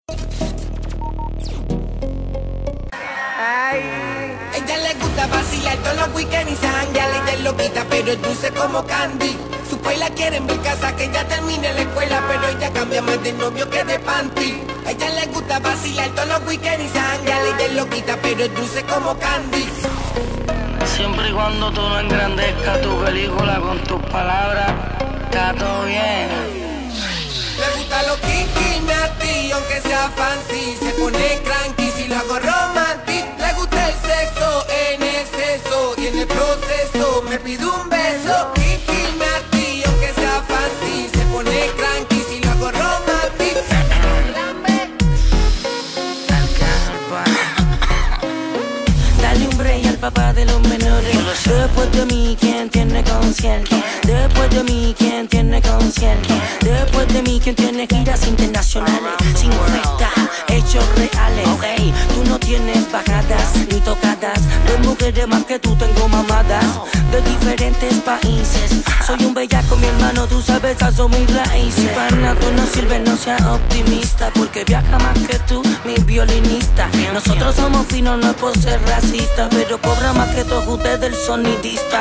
Ella le gusta vacilar todos los weekends y se janguea, ella es loquita, pero es dulce como candy. Su país la quieren ver casa, que ella termine la escuela, pero ella cambia más de novio que de panty. Ella le gusta vacilar todos los weekends y se janguea, ella es loquita, pero es dulce como candy. Siempre y cuando tú no engrandezcas tu película con tus palabras, está todo bien. Le gusta lo kinky, nasty, aunque sea fancy. Se pone cranky si lo hago romantic. Le gusta el sexo en exceso y en el proceso me pide un beso. Kinky, nasty, aunque sea fancy. Se pone cranky si lo hago romantic. Dale un break al papá de los menores. Después de mí, ¿quién tiene concierto? Después de mí, ¿quién tiene concierto? Después de mí, ¿quién tiene giras internacionales? Sin oferta, hechos reales. Hey, tú no tienes bajadas ni tocadas. De mujeres más que tú tengo mamadas de diferentes países. Soy un bellaco, mi hermano, tú sabes, esas son mis raíces. Mi pana, tú no sirves, no seas optimista, porque viaja más que tú, mi violinista. Nosotros somos finos, no es por ser racista, pero cobra más que todos ustedes el sonidista.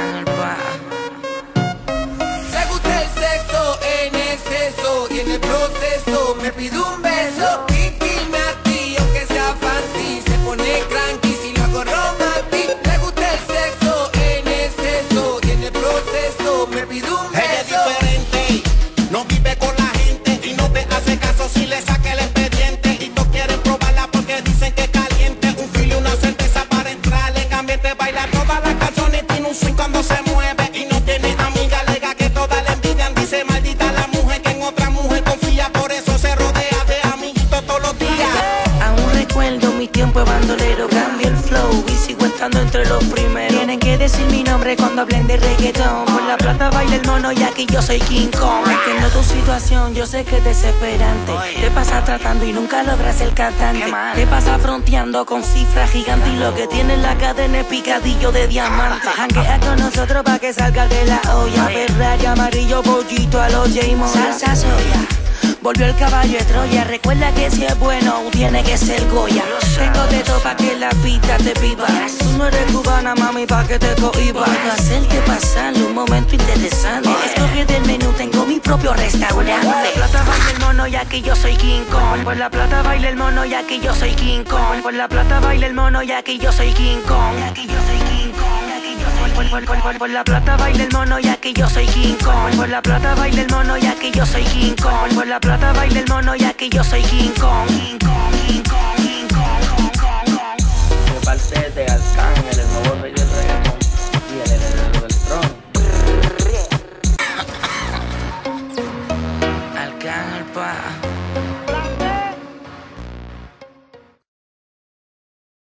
Le gusta el sexo en exceso y en el proceso me pide un beso. Kinky, nasty, aunque sea fancy. Se pone cranky si lo hago romantic. Le gusta el sexo en exceso y en el proceso me pide un beso. Ella es diferente, no vive con la gente y no te hace caso si le saca el expediente. Y todos quieren probarla porque dicen que es caliente. Un filo y una cerveza para entrarle, cambiarte, baila todas las canciones, tiene un swing cuando se mueve. Y no tiene amiga, alega que todas le envidian. Dice maldita la mujer que en otra mujer confía, por eso se rodea de amiguitos todos los días. Aún recuerdo mi tiempo de bandolero, cambio el flow y sigo estando entre los primeros. Tienen que decir mi nombre cuando hablen de reggaetón. Por la plata baila el mono y aquí yo soy King Kong. Entiendo tu situación, yo sé que es desesperante. Te pasa tratando y nunca logras el cantante. Te pasa fronteando con cifras gigantes y lo que tiene en la cadena es picadillo de diamante. Janguea con nosotros pa' que salga de la olla. Ferrari amarillo, pollito a los J-Mon. Salsa soya. Volvió el caballo de Troya, recuerda que si es bueno tiene que ser Goya. Tengo de todo pa' que la pista te viva. Tú no eres cubana, mami, pa' que te cohiba. Puedo hacerte pasar un momento interesante. Escoge del menú, tengo mi propio restaurante. Por la plata baila el mono y aquí yo soy King Kong. Por la plata baila el mono y aquí yo soy King Kong. Por la plata baila el mono y aquí yo soy King Kong. Por la plata baila el mono y aquí yo soy King Kong. Por la plata baila el mono y aquí yo soy King Kong. Por la plata baila el mono y aquí yo soy King Kong. De parte de Arcángel, el nuevo rey del reggaetón y el heredero del trono. Arcángel, pa.